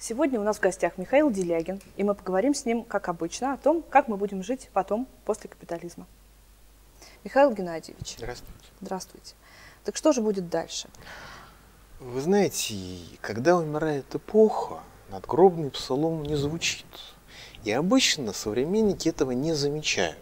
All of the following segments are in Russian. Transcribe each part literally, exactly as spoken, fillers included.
Сегодня у нас в гостях Михаил Делягин, и мы поговорим с ним, как обычно, о том, как мы будем жить потом, после капитализма. Михаил Геннадьевич. Здравствуйте. Здравствуйте. Так что же будет дальше? Вы знаете, когда умирает эпоха, надгробный псалом не звучит. И обычно современники этого не замечают.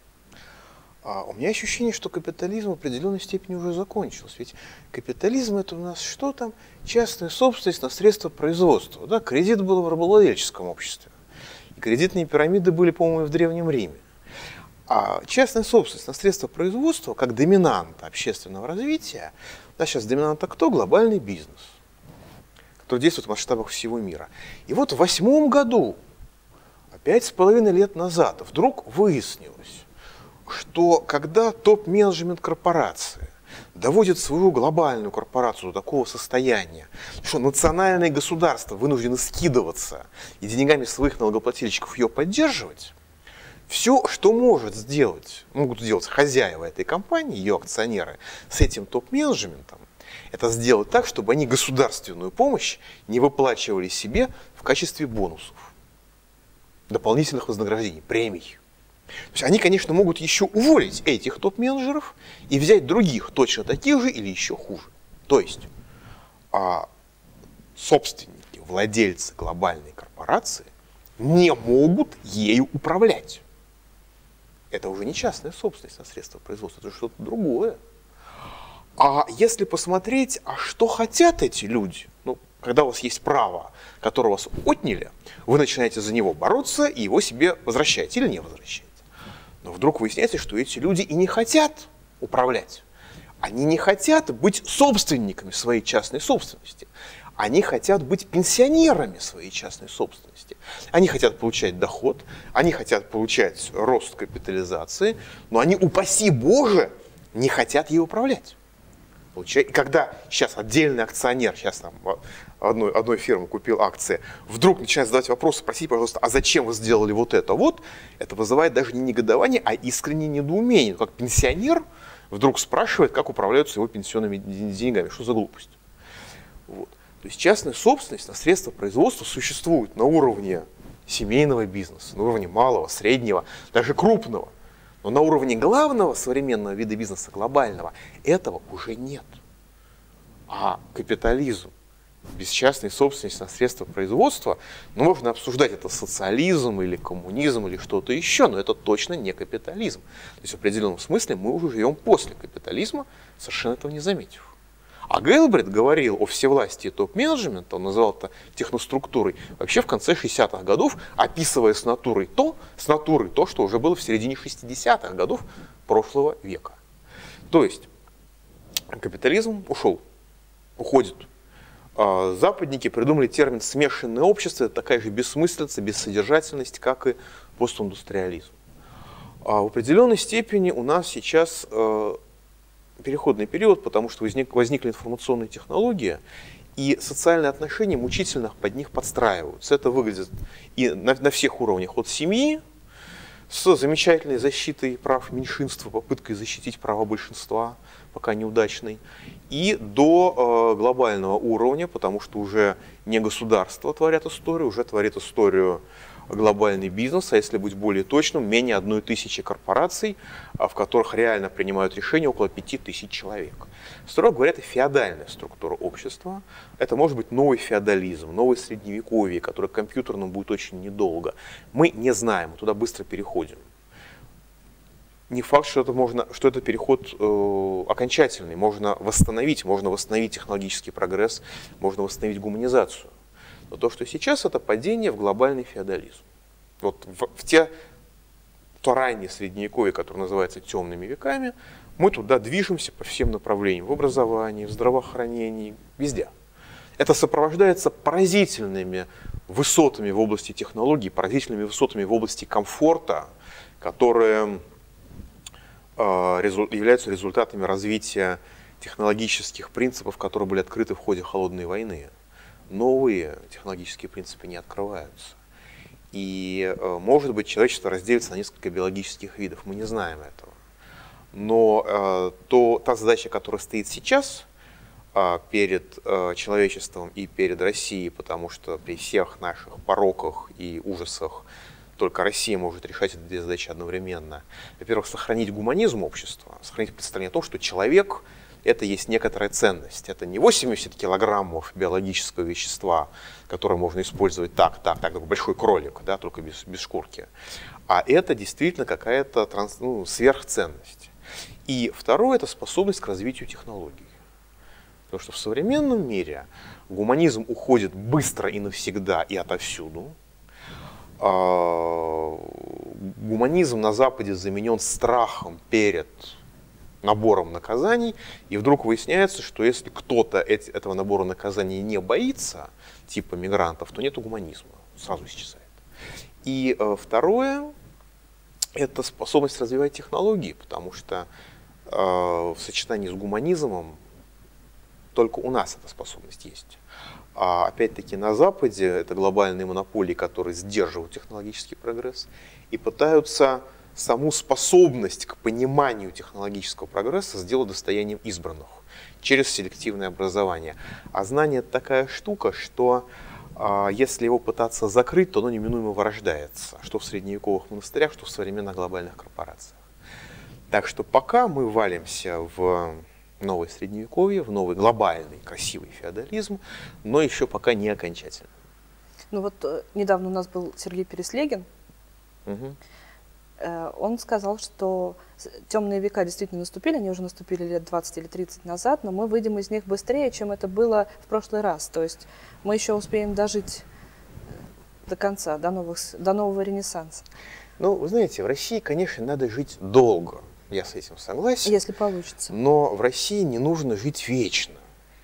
А у меня ощущение, что капитализм в определенной степени уже закончился. Ведь капитализм — это у нас что там? Частная собственность на средства производства. Да? Кредит был в рабовладельческом обществе. И кредитные пирамиды были, по-моему, и в Древнем Риме. А частная собственность на средства производства, как доминанта общественного развития, да, сейчас доминанта кто? Глобальный бизнес, который действует в масштабах всего мира. И вот в восьмом году, пять с половиной лет назад, вдруг выяснилось, что когда топ-менеджмент корпорации доводит свою глобальную корпорацию до такого состояния, что национальные государства вынуждены скидываться и деньгами своих налогоплательщиков ее поддерживать, все, что может сделать, могут сделать хозяева этой компании, ее акционеры, с этим топ-менеджментом, это сделать так, чтобы они государственную помощь не выплачивали себе в качестве бонусов, дополнительных вознаграждений, премий. То есть они, конечно, могут еще уволить этих топ-менеджеров и взять других, точно таких же или еще хуже. То есть а, собственники, владельцы глобальной корпорации не могут ею управлять. Это уже не частная собственность на средства производства, это что-то другое. А если посмотреть, а что хотят эти люди, ну, когда у вас есть право, которое у вас отняли, вы начинаете за него бороться и его себе возвращаете или не возвращаете. Но вдруг выясняется, что эти люди и не хотят управлять. Они не хотят быть собственниками своей частной собственности. Они хотят быть пенсионерами своей частной собственности. Они хотят получать доход, они хотят получать рост капитализации, но они, упаси Боже, не хотят ей управлять. И когда сейчас отдельный акционер, сейчас там одной, одной фирмы купил акции, вдруг начинает задавать вопросы, спросите, пожалуйста, а зачем вы сделали вот это? Вот это вызывает даже не негодование, а искреннее недоумение. Как пенсионер вдруг спрашивает, как управляются его пенсионными деньгами. Что за глупость? Вот. То есть частная собственность на средства производства существует на уровне семейного бизнеса, на уровне малого, среднего, даже крупного. Но на уровне главного современного вида бизнеса, глобального, этого уже нет. А капитализм без частной собственности на средства производства, ну, можно обсуждать, это социализм или коммунизм или что-то еще, но это точно не капитализм. То есть в определенном смысле мы уже живем после капитализма, совершенно этого не заметив. А Гейлбрейт говорил о всевластии топ-менеджмента, он назвал это техноструктурой, вообще в конце шестидесятых годов, описывая с натурой то, с натурой то, что уже было в середине шестидесятых годов прошлого века. То есть капитализм ушел, уходит. Западники придумали термин «смешанное общество», это такая же бессмыслица, бессодержательность, как и постиндустриализм. В определенной степени у нас сейчас переходный период, потому что возник, возникли информационные технологии, и социальные отношения мучительно под них подстраиваются. Это выглядит и на, на всех уровнях, от семьи, с замечательной защитой прав меньшинства, попыткой защитить права большинства, пока неудачной, и до э, глобального уровня, потому что уже не государство творят историю, уже творит историю глобальный бизнес, а если быть более точным, менее одной тысячи корпораций, в которых реально принимают решения около пяти тысяч человек. Строго говоря, это феодальная структура общества, это может быть новый феодализм, новое средневековье, которое компьютерным будет очень недолго. Мы не знаем, мы туда быстро переходим. Не факт, что это, можно, что это переход э, окончательный, можно восстановить, можно восстановить технологический прогресс, можно восстановить гуманизацию. Но то, что сейчас, это падение в глобальный феодализм. Вот в, в те, то раннее средневековье, которое называется темными веками, мы туда движемся по всем направлениям. В образовании, в здравоохранении, везде. Это сопровождается поразительными высотами в области технологий, поразительными высотами в области комфорта, которые э, резу, являются результатами развития технологических принципов, которые были открыты в ходе Холодной войны. Новые технологические принципы не открываются. И, может быть, человечество разделится на несколько биологических видов, мы не знаем этого. Но э, то, та задача, которая стоит сейчас, перед человечеством и перед Россией, потому что при всех наших пороках и ужасах только Россия может решать эти две задачи одновременно. Во-первых, сохранить гуманизм общества, сохранить представление о том, что человек – это есть некоторая ценность. Это не восемьдесят килограммов биологического вещества, которое можно использовать так, так, так, такой большой кролик, да, только без, без шкурки. А это действительно какая-то транс, ну, сверхценность. И второе – это способность к развитию технологий. Потому что в современном мире гуманизм уходит быстро и навсегда и отовсюду. Гуманизм на Западе заменен страхом перед набором наказаний, и вдруг выясняется, что если кто-то этого набора наказаний не боится, типа мигрантов, то нету гуманизма, сразу исчезает. И второе – это способность развивать технологии, потому что в сочетании с гуманизмом только у нас эта способность есть. А опять-таки на Западе это глобальные монополии, которые сдерживают технологический прогресс и пытаются саму способность к пониманию технологического прогресса сделать достоянием избранных через селективное образование. А знание – это такая штука, что а, если его пытаться закрыть, то оно неминуемо вырождается, что в средневековых монастырях, что в современных глобальных корпорациях. Так что пока мы валимся в новое средневековье, в новый глобальный красивый феодализм, но еще пока не окончательно. Ну вот э, недавно у нас был Сергей Переслегин. Угу. Э, он сказал, что темные века действительно наступили, они уже наступили лет двадцать или тридцать назад, но мы выйдем из них быстрее, чем это было в прошлый раз. То есть мы еще успеем дожить до конца, до, новых, до нового ренессанса. Ну, вы знаете, в России, конечно, надо жить долго. Я с этим согласен. Если получится. Но в России не нужно жить вечно.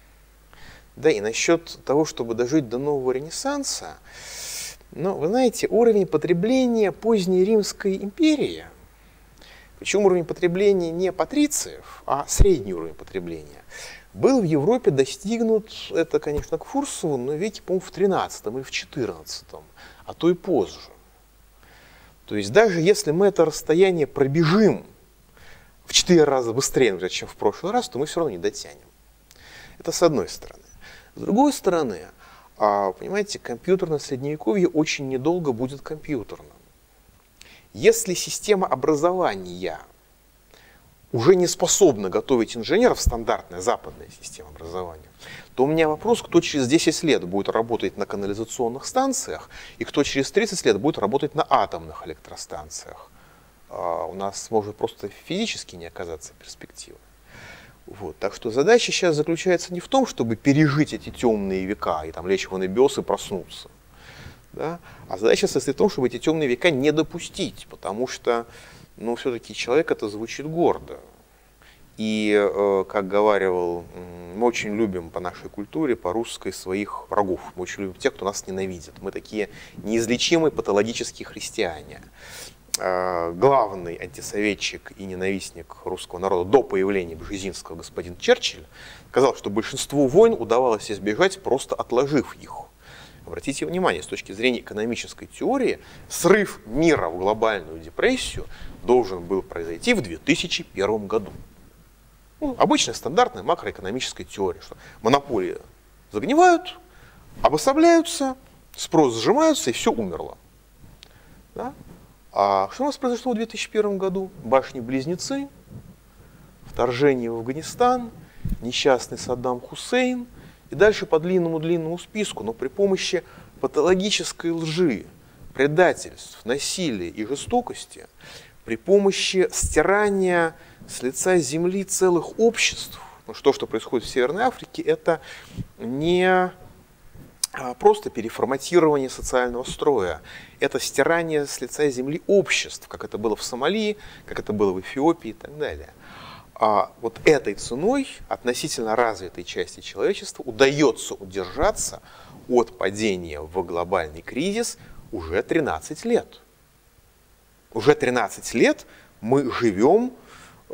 Да, и насчет того, чтобы дожить до нового Ренессанса, ну, вы знаете, уровень потребления поздней Римской империи, причем уровень потребления не патрициев, а средний уровень потребления, был в Европе достигнут, это, конечно, к Фурсову, но веке, по-моему, в тринадцатом или в четырнадцатом, а то и позже. То есть даже если мы это расстояние пробежим в четыре раза быстрее, например, чем в прошлый раз, то мы все равно не дотянем. Это с одной стороны. С другой стороны, понимаете, компьютерное средневековье очень недолго будет компьютерным. Если система образования уже не способна готовить инженеров, стандартная западная система образования, то у меня вопрос, кто через десять лет будет работать на канализационных станциях и кто через тридцать лет будет работать на атомных электростанциях. У нас может просто физически не оказаться перспективы. Вот. Так что задача сейчас заключается не в том, чтобы пережить эти темные века и там лечь в анабиоз и проснуться. Да? А задача состоит в том, чтобы эти темные века не допустить, потому что ну, все-таки человек это звучит гордо. И, э, как говаривал, мы очень любим по нашей культуре, по русской, своих врагов. Мы очень любим тех, кто нас ненавидит. Мы такие неизлечимые патологические христиане. Главный антисоветчик и ненавистник русского народа до появления Бжезинского, господин Черчилль, сказал, что большинству войн удавалось избежать, просто отложив их. Обратите внимание, с точки зрения экономической теории, срыв мира в глобальную депрессию должен был произойти в две тысячи первом году. Ну, обычная стандартная макроэкономическая теория, что монополии загнивают, обособляются, спрос сжимается и все умерло. Да? А что у нас произошло в две тысячи первом году? Башни-близнецы, вторжение в Афганистан, несчастный Саддам Хусейн и дальше по длинному-длинному списку, но при помощи патологической лжи, предательств, насилия и жестокости, при помощи стирания с лица земли целых обществ. Ну, что, что происходит в Северной Африке, это не просто переформатирование социального строя. Это стирание с лица земли обществ, как это было в Сомали, как это было в Эфиопии и так далее. А вот этой ценой относительно развитой части человечества удается удержаться от падения в глобальный кризис уже тринадцать лет. Уже тринадцать лет мы живем э,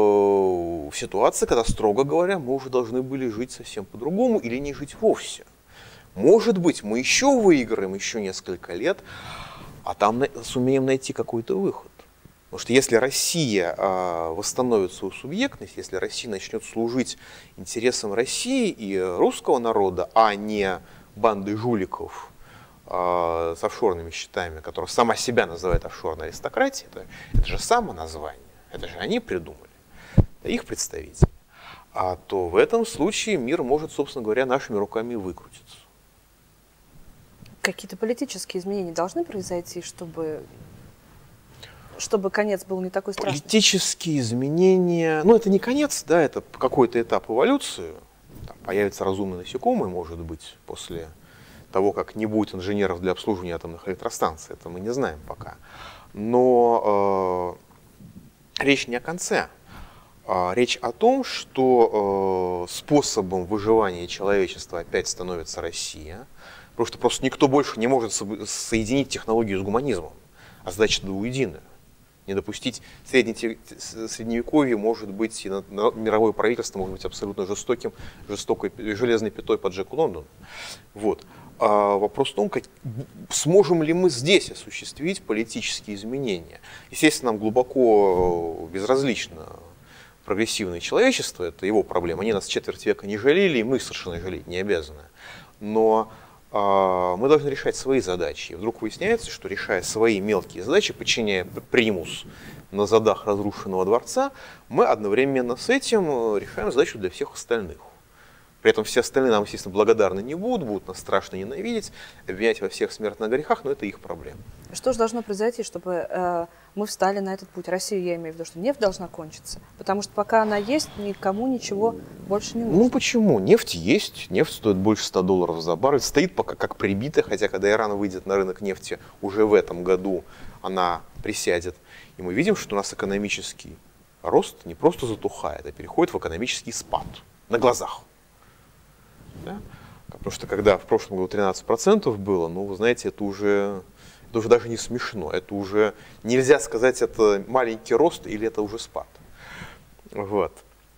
в ситуации, когда, строго говоря, мы уже должны были жить совсем по-другому или не жить вовсе. Может быть, мы еще выиграем еще несколько лет, а там сумеем найти какой-то выход. Потому что если Россия э, восстановит свою субъектность, если Россия начнет служить интересам России и русского народа, а не банды жуликов э, с офшорными счетами, которая сама себя называет офшорной аристократией, это, это же само название, это же они придумали, это их представители, а то в этом случае мир может, собственно говоря, нашими руками выкрутиться. Какие-то политические изменения должны произойти, чтобы, чтобы конец был не такой страшный? Политические изменения, ну это не конец, да, это какой-то этап эволюции. Там появятся разумные насекомые, может быть, после того, как не будет инженеров для обслуживания атомных электростанций. Это мы не знаем пока. Но э, речь не о конце. А речь о том, что э, способом выживания человечества опять становится Россия. Потому что просто никто больше не может соединить технологию с гуманизмом. А задача двуединая. Не допустить средневековье, может быть, и мировое правительство может быть абсолютно жестоким, жестокой железной пятой по Джеку Лондону. Вот. А вопрос в том, как, сможем ли мы здесь осуществить политические изменения. Естественно, нам глубоко безразлично прогрессивное человечество, это его проблема. Они нас четверть века не жалели, и мы их совершенно жалеть не обязаны. Но мы должны решать свои задачи. И вдруг выясняется, что решая свои мелкие задачи, подчиняя примус на задах разрушенного дворца, мы одновременно с этим решаем задачу для всех остальных. При этом все остальные нам, естественно, благодарны не будут, будут нас страшно ненавидеть, обвинять во всех смертных грехах, но это их проблема. Что же должно произойти, чтобы э, мы встали на этот путь? Россию, я имею в виду, что нефть должна кончиться. Потому что пока она есть, никому ничего больше не нужно. Ну почему? Нефть есть, нефть стоит больше ста долларов за баррель, стоит пока как прибитая, хотя когда Иран выйдет на рынок нефти уже в этом году, она присядет. И мы видим, что у нас экономический рост не просто затухает, а переходит в экономический спад на глазах. Да? Потому что когда в прошлом году тринадцать процентов было, ну вы знаете, это уже... Это уже даже не смешно, это уже нельзя сказать, это маленький рост или это уже спад. Вот.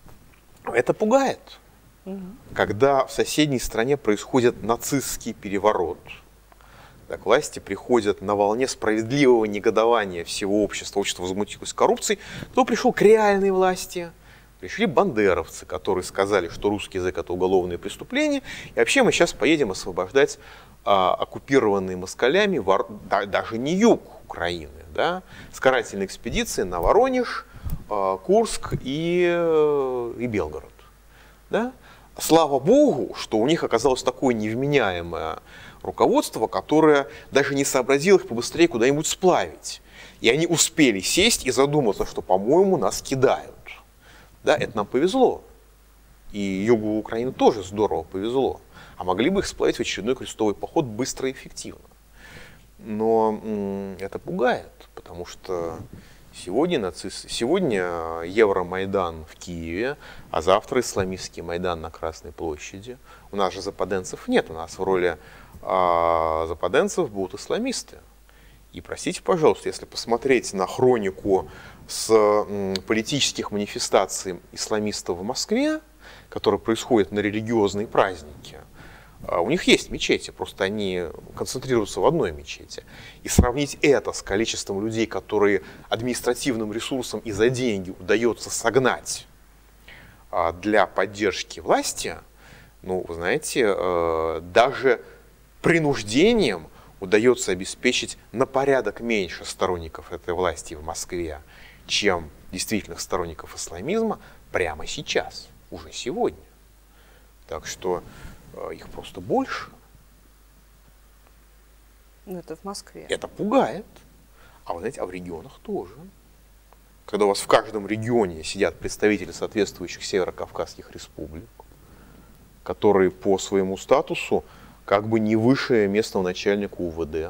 Это пугает. Угу. Когда в соседней стране происходит нацистский переворот, когда к власти приходят на волне справедливого негодования всего общества, общество возмутилось коррупцией, то пришел к реальной власти. Пришли бандеровцы, которые сказали, что русский язык это уголовное преступление, и вообще мы сейчас поедем освобождать а, оккупированные москалями вор... да, даже не юг Украины, да, с карательной экспедицией на Воронеж, а, Курск и, и Белгород. Да? Слава Богу, что у них оказалось такое невменяемое руководство, которое даже не сообразило их побыстрее куда-нибудь сплавить. И они успели сесть и задуматься, что, по-моему, нас кидают. Да, это нам повезло. И югу Украины тоже здорово повезло. А могли бы их сплавить в очередной крестовый поход быстро и эффективно. Но м- это пугает, потому что сегодня, нацист... сегодня Евромайдан в Киеве, а завтра исламистский Майдан на Красной площади. У нас же западенцев нет, у нас в роли а, западенцев будут исламисты. И простите, пожалуйста, если посмотреть на хронику с м, политических манифестаций исламистов в Москве, которые происходят на религиозные праздники, а, у них есть мечети, просто они концентрируются в одной мечети. И сравнить это с количеством людей, которые административным ресурсом и за деньги удается согнать а, для поддержки власти, ну, вы знаете, а, даже принуждением удается обеспечить на порядок меньше сторонников этой власти в Москве, чем действительных сторонников исламизма прямо сейчас, уже сегодня. Так что э, их просто больше. Ну, это в Москве. Это пугает. А вы знаете, а в регионах тоже. Когда у вас в каждом регионе сидят представители соответствующих северокавказских республик, которые по своему статусу как бы не выше местного начальника УВД.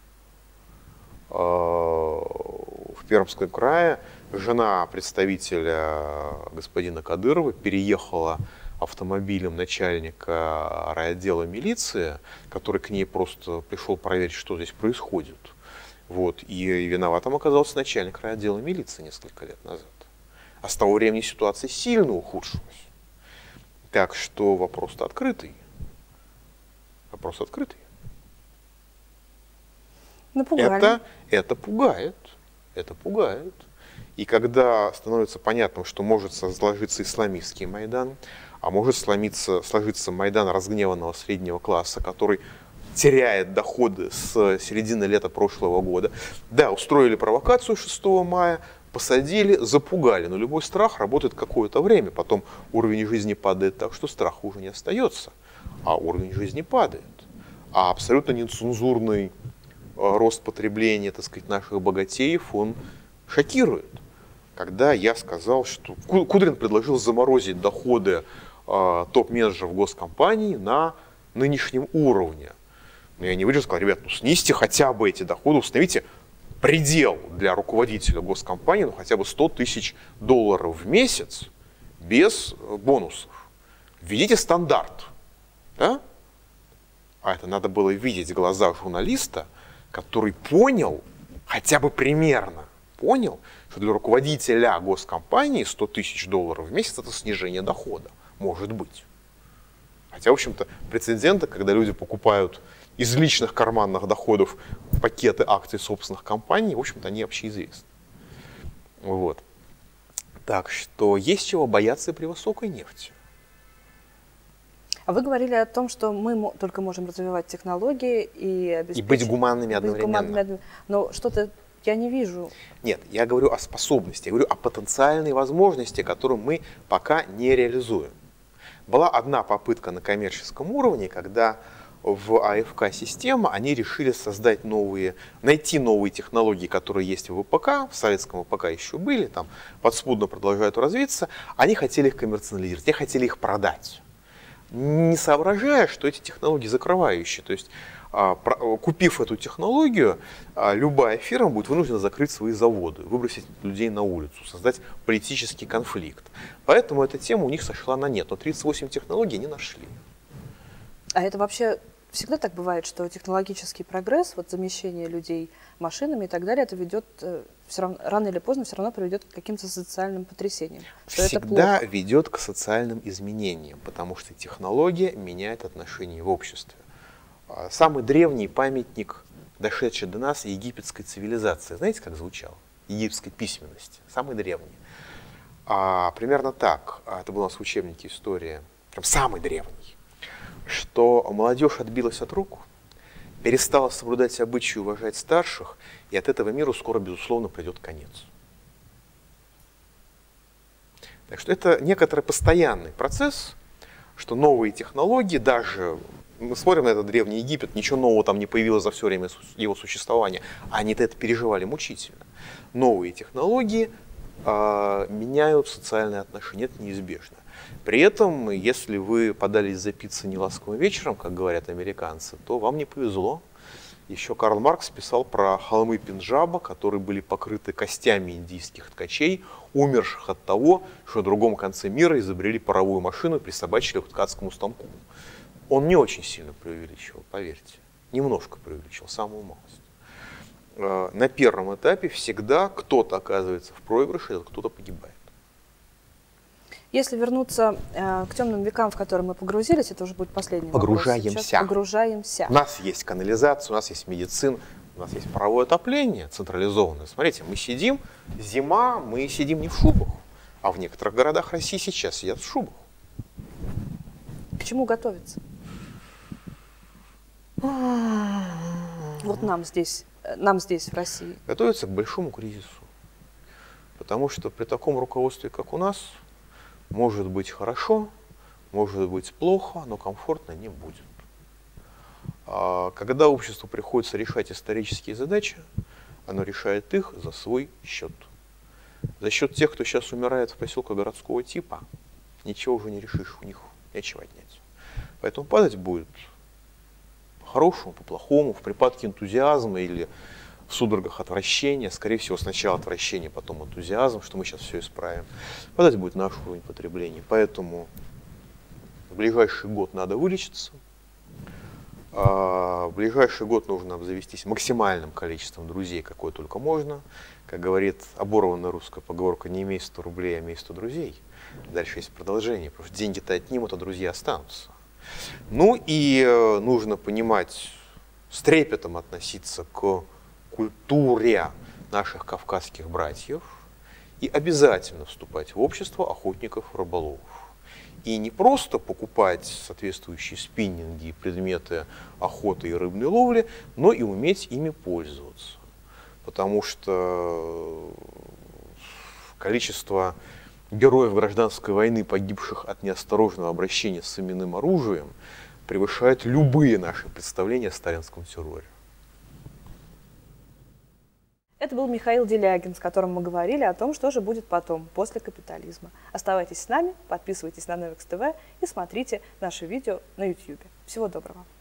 В Пермском крае жена представителя господина Кадырова переехала автомобилем начальника райотдела милиции, который к ней просто пришел проверить, что здесь происходит. Вот. И виноватым оказался начальник райотдела милиции несколько лет назад. А с того времени ситуация сильно ухудшилась. Так что вопрос-то открытый. Вопрос открытый. Напугали. Это, это пугает. Это пугает. И когда становится понятным, что может сложиться исламистский Майдан, а может сломиться, сложиться Майдан разгневанного среднего класса, который теряет доходы с середины лета прошлого года. Да, устроили провокацию шестого мая, посадили, запугали, но любой страх работает какое-то время, потом уровень жизни падает так, что страха уже не остается, а уровень жизни падает. А абсолютно нецензурный рост потребления, так сказать, наших богатеев, он шокирует. Когда я сказал, что Кудрин предложил заморозить доходы э, топ-менеджеров госкомпаний на нынешнем уровне. Но я не выдержал, сказал: ребят, ну снизьте хотя бы эти доходы, установите предел для руководителя госкомпании, ну хотя бы сто тысяч долларов в месяц без бонусов. Введите стандарт. Да? А это надо было видеть в глазах журналиста, который понял, хотя бы примерно понял, что для руководителя госкомпании сто тысяч долларов в месяц это снижение дохода. Может быть. Хотя, в общем-то, прецеденты, когда люди покупают из личных карманных доходов пакеты акций собственных компаний, в общем-то, они общеизвестны. Вот. Так что есть чего бояться и при высокой нефти. А вы говорили о том, что мы только можем развивать технологии и обеспечить... И быть гуманными одновременно. Быть гуманными, но что-то я не вижу. Нет, я говорю о способности, я говорю о потенциальной возможности, которую мы пока не реализуем. Была одна попытка на коммерческом уровне, когда в АФК-система они решили создать новые, найти новые технологии, которые есть в ВПК, в советском ВПК еще были, там подспудно продолжают развиться, они хотели их коммерциализировать, они хотели их продать, не соображая, что эти технологии закрывающие. То есть, купив эту технологию, любая фирма будет вынуждена закрыть свои заводы, выбросить людей на улицу, создать политический конфликт. Поэтому эта тема у них сошла на нет. Но тридцать восемь технологий не нашли. А это вообще всегда так бывает, что технологический прогресс, вот замещение людей машинами и так далее, это ведет, все равно, рано или поздно все равно приведет к каким-то социальным потрясениям. Что всегда это ведет к социальным изменениям, потому что технология меняет отношения в обществе. Самый древний памятник, дошедший до нас, египетской цивилизации, знаете, как звучал? Египетской письменности, самый древний. А, примерно так, это было у нас в учебнике истории, прям самый древний, что молодежь отбилась от рук, перестала соблюдать обычаи и уважать старших, и от этого миру скоро, безусловно, придет конец. Так что это некоторый постоянный процесс, что новые технологии, даже мы смотрим на этот Древний Египет, ничего нового там не появилось за все время его существования, а они это переживали мучительно. Новые технологии э, меняют социальные отношения, это неизбежно. При этом, если вы подались запиться неласковым вечером, как говорят американцы, то вам не повезло. Еще Карл Маркс писал про холмы Пенджаба, которые были покрыты костями индийских ткачей, умерших от того, что на другом конце мира изобрели паровую машину и присобачили к ткацкому станку. Он не очень сильно преувеличивал, поверьте. Немножко преувеличивал, самую малость. На первом этапе всегда кто-то оказывается в проигрыше, а кто-то погибает. Если вернуться э, к темным векам, в которые мы погрузились, это уже будет последний Погружаемся. вопрос. Сейчас погружаемся. У нас есть канализация, у нас есть медицина, у нас есть паровое отопление централизованное. Смотрите, мы сидим, зима, мы сидим не в шубах, а в некоторых городах России сейчас сидят в шубах. К чему готовиться? Вот нам здесь, нам здесь, в России. Готовиться к большому кризису. Потому что при таком руководстве, как у нас, может быть хорошо, может быть плохо, но комфортно не будет. А когда обществу приходится решать исторические задачи, оно решает их за свой счет. За счет тех, кто сейчас умирает в поселках городского типа, ничего уже не решишь, у них нечего отнять. Поэтому падать будет по-хорошему, по-плохому, в припадке энтузиазма или в судорогах отвращения, скорее всего, сначала отвращение, потом энтузиазм, что мы сейчас все исправим. Падать будет наш уровень потребления. Поэтому в ближайший год надо вылечиться. А в ближайший год нужно обзавестись максимальным количеством друзей, какое только можно. Как говорит оборванная русская поговорка: не имей сто рублей, а имей сто друзей. Дальше есть продолжение, потому что деньги-то отнимут, а друзья останутся. Ну и э, нужно понимать, с трепетом относиться к культуре наших кавказских братьев и обязательно вступать в общество охотников-рыболовов. И не просто покупать соответствующие спиннинги и предметы охоты и рыбной ловли, но и уметь ими пользоваться. Потому что количество героев гражданской войны, погибших от неосторожного обращения с именным оружием, превышает любые наши представления о сталинском терроре. Это был Михаил Делягин, с которым мы говорили о том, что же будет потом, после капитализма. Оставайтесь с нами, подписывайтесь на Невекс ТВ и смотрите наши видео на ютубе. Всего доброго!